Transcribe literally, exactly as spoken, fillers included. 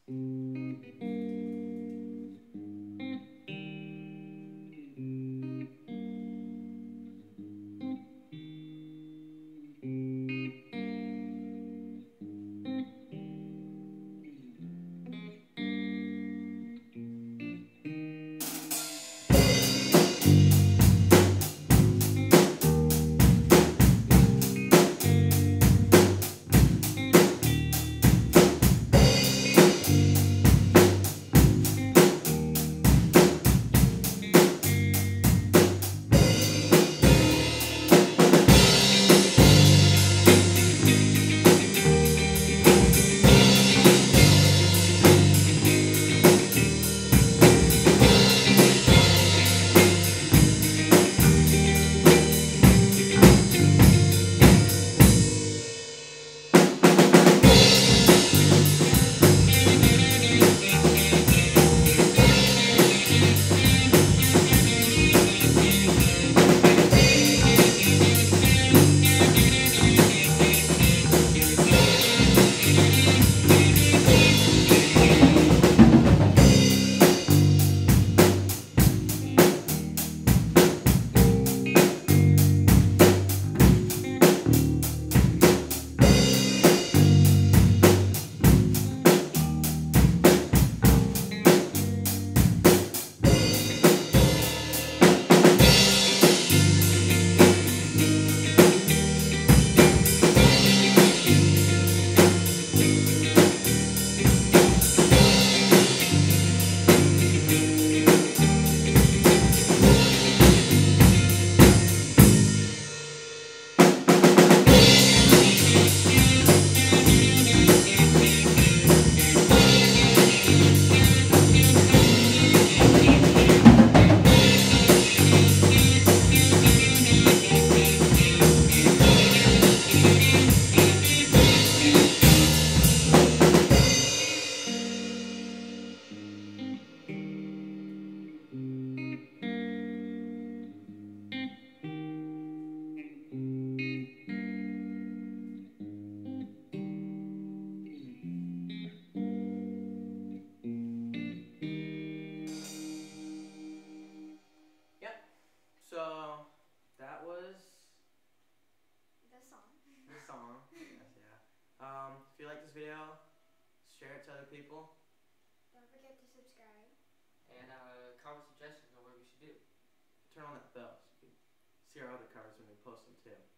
Um, if you like this video, share it to other people. Don't forget to subscribe. And uh, comment suggestions on what we should do. Turn on that bell so you can see our other covers when we post them too.